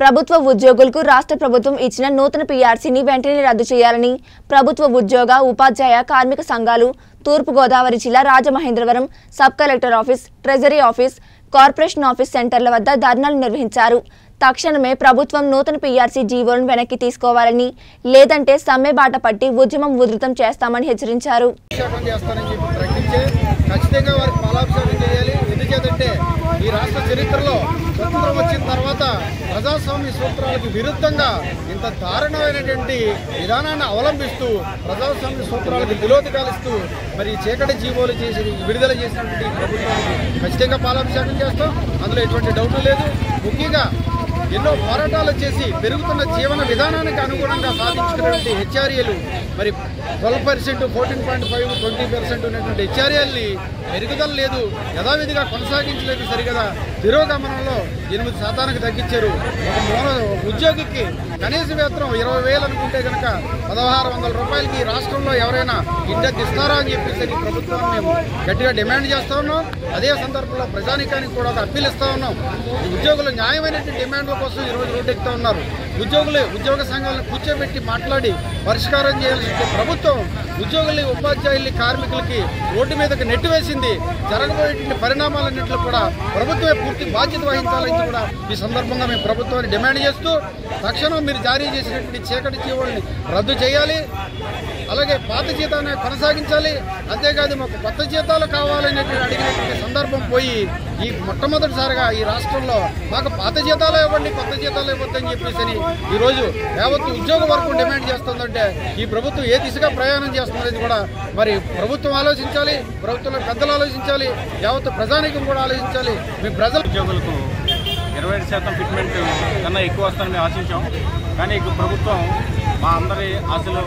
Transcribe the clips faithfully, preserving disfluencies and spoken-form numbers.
ప్రభుత్వ ఉద్యోగులకు రాష్ట్ర ప్రభుత్వం ఇచ్చిన నూతన పీఆర్సీని వెంటనే రద్దు చేయాలని ప్రభుత్వ ఉద్యోగ ఉపాధ్యాయ కార్మిక సంఘాలు తూర్పు గోదావరి జిల్లా Rajamahendravaram sub collector office, treasury office, corporation office సెంటర్ల వద్ద ధర్నాలు నిర్వహించారు. తక్షణమే ప్రభుత్వం నూతన పీఆర్సీ జీవోలను వెనక్కి తీసుకోవాలని, లేదంటే సమ్మె బాట పట్టి ఉద్యమం ఉధృతం చేస్తామని హెచ్చరించారు. ఈ రాష్ట్ర చరిత్రలో స్వతంత్రం వచ్చిన తర్వాత ప్రజాస్వామ్య సూత్రాలకు విరుద్ధంగా ఇంత దారుణమైనటువంటి విధానాన్ని అవలంబిస్తూ ప్రజాస్వామ్య సూత్రాలకు విలోదకాలిస్తూ మరి చీకటి జీవోలు చేసి విడుదల చేసినటువంటి ప్రభుత్వానికి ఖచ్చితంగా పాలాభిషేకం చేస్తాం. అందులో ఎటువంటి డౌట్ లేదు. ముఖ్యంగా ఎన్నో పోరాటాలు చేసి పెరుగుతున్న జీవన విధానానికి అనుగుణంగా సాధించుకున్నటువంటి హెచ్ఆర్ఏలు మరి twelve percent fourteen point five twenty percent ఉన్నటువంటి హెచ్ఆర్ఏల్ని పెరుగుదల లేదు, యథావిధిగా కొనసాగించలేదు. సరిగదా తిరోగమనంలో ఎనిమిది శాతానికి తగ్గించారు. ఒక మూల ఉద్యోగికి కనీస వేతనం ఇరవై వేలు అనుకుంటే కనుక పదహారు వందల రూపాయలకి ఈ రాష్ట్రంలో ఎవరైనా ఇండెక్స్ ఇస్తారా అని చెప్పేసి ప్రభుత్వాన్ని మేము గట్టిగా డిమాండ్ చేస్తూ ఉన్నాం. అదే సందర్భంలో ప్రజానికానికి కూడా ఒక అప్పీల్ ఇస్తూ ఉన్నాం. ఉద్యోగులు న్యాయమైనటువంటి డిమాండ్ల కోసం ఈరోజు రోడ్డెక్కుతూ ఉన్నారు. ఉద్యోగులు ఉద్యోగ సంఘాలను కూర్చోబెట్టి మాట్లాడి పరిష్కారం చేయాల్సిన ప్రభుత్వం ఉద్యోగుల్ని, ఉపాధ్యాయుల్ని, కార్మికులకి రోడ్డు మీదకి నెట్టివేసింది. జరగబోయేటువంటి పరిణామాలన్నింటిలో కూడా ప్రభుత్వమే పూర్తి బాధ్యత వహించాలని కూడా ఈ సందర్భంగా మేము ప్రభుత్వాన్ని డిమాండ్ చేస్తూ తక్షణం మీరు జారీ చేసినటువంటి చీకటి జీవోల్ని రద్దు చేయాలి. అలాగే పాత జీతాన్ని కొనసాగించాలి. అంతేకాదు మాకు కొత్త జీతాలు కావాలనేటువంటి అడిగినటువంటి సందర్భం పోయి ఈ మొట్టమొదటిసారిగా ఈ రాష్ట్రంలో మాకు పాత జీతాలు ఇవ్వండి, కొత్త జీతాలు ఇవ్వద్దని చెప్పేసి ఈరోజు యావత్తు ఉద్యోగ వర్గం డిమాండ్ చేస్తుందంటే ఈ ప్రభుత్వం ఏ దిశగా ప్రయాణం చేస్తుందనేది కూడా మరి ప్రభుత్వం ఆలోచించాలి, ప్రభుత్వంలో పెద్దలు ఆలోచించాలి, యావత్తు ప్రజానీకం కూడా ఆలోచించాలి. మీ ప్రజల ఉద్యోగులకు ఇరవై ఐదు శాతం ఫిట్మెంట్ కన్నా ఎక్కువ వస్తుందని మేము ఆశించాం. కానీ ప్రభుత్వం మా అందరి ఆశలు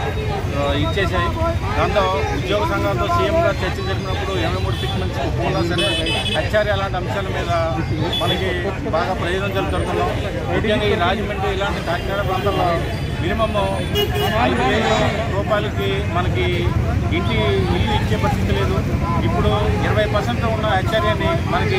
ఇచ్చేసాయి. దాంతో ఉద్యోగ సంఘాలతో సీఎం గారు చర్చ జరిపినప్పుడు ఇరవై మూడు ఫిట్మెంట్స్ ఒప్పుకున్నా సరే హెచ్ఆర్ఏ అలాంటి అంశాల మీద మనకి బాగా ప్రయోజనం జరుగుతున్నాం. ముఖ్యంగా ఈ రాజమండ్రి ఇలాంటి కాకినాడ ప్రాంతాల్లో మినిమమ్ ఐదు వేల రూపాయలకి మనకి ఇంటి ఇల్లు ఇచ్చే పరిస్థితి లేదు. ఇప్పుడు ఇరవై పర్సెంట్ ఉన్న హెచ్ఆర్ఏని మనకి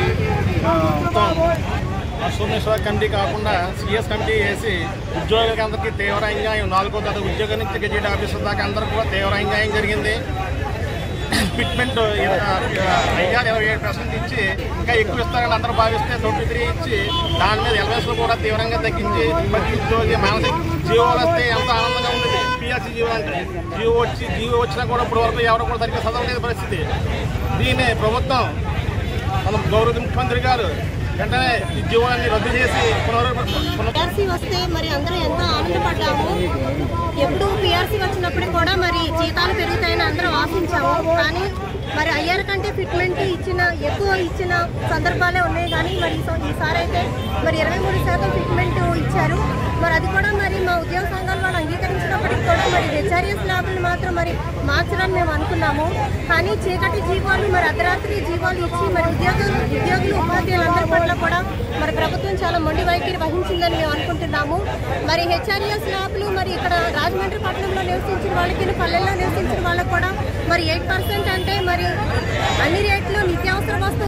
సోమేశ్వర కమిటీ కాకుండా సిఎస్ కమిటీ వేసి ఉద్యోగులకి అందరికీ తీవ్ర అన్యాయం, నాలుగో తరగతి ఉద్యోగం నుంచి గెజిట్ ఆఫీసర్ దాకా అందరికీ కూడా తీవ్ర అన్యాయం జరిగింది. ఫిట్మెంట్ ఐదు ఇరవై ఏడు పర్సెంట్ ఇచ్చి ఇంకా ఎక్కువ ఇస్తారని అందరూ భావిస్తే ట్వంటీ త్రీ ఇచ్చి దాని మీద ఎల్వైస్లో కూడా తీవ్రంగా తగ్గించి ప్రతి ఉద్యోగి మానసిక జీవోలు వస్తే ఎంత ఆనందంగా ఉంటుంది. పిఆర్సీ జీవో అంటే జీవో వచ్చి జీవో వచ్చినా కూడా ఇప్పుడు వరకు ఎవరు కూడా సరిగ్గా చదవలేని పరిస్థితి. దీన్ని ప్రభుత్వం మన గౌరవ ముఖ్యమంత్రి గారు వెంటనే ఈ జీవోలన్నీ రద్దు చేసి పిఆర్సీ వస్తే మరి అందరూ ఎంతో ఆనందపడ్డాము. ఎప్పుడు పిఆర్సీ వచ్చినప్పుడు కూడా మరి జీతాలు పెరుగుతాయని అందరం ఆశించాము. కానీ మరి అయ్యారు కంటే ఫిట్మెంట్ ఇచ్చిన ఎక్కువ ఇచ్చిన సందర్భాలే ఉన్నాయి. కానీ మరి ఈసారి అయితే మరి ఇరవై మూడు శాతం ఫిట్మెంట్ ఇచ్చారు. మరి అది కూడా మరి మా ఉద్యోగ సంఘాల వాళ్ళు అంగీకరించినప్పటికీ కూడా మరి హెచ్ఆర్ఎస్ ల్యాబ్లు మాత్రం మరి మార్చాలని మేము అనుకున్నాము. కానీ చీకటి జీవాలు మరి అర్ధరాత్రి జీవాలు ఇచ్చి మరి ఉద్యోగ ఉద్యోగులు ఉపాధ్యాయులందరి పట్ల కూడా మరి ప్రభుత్వం చాలా మొండి వైఖరి వహించిందని మేము అనుకుంటున్నాము. మరి హెచ్ఆర్ఎస్ ల్యాబ్లు మరి ఇక్కడ రాజమండ్రి పట్టణంలో నివసించిన వాళ్ళకి, పల్లెల్లో నివసించిన వాళ్ళకి కూడా మరి ఎయిట్ పర్సెంట్ అంటే మరి అన్ని రేట్లు నిత్యావసర వస్తువులు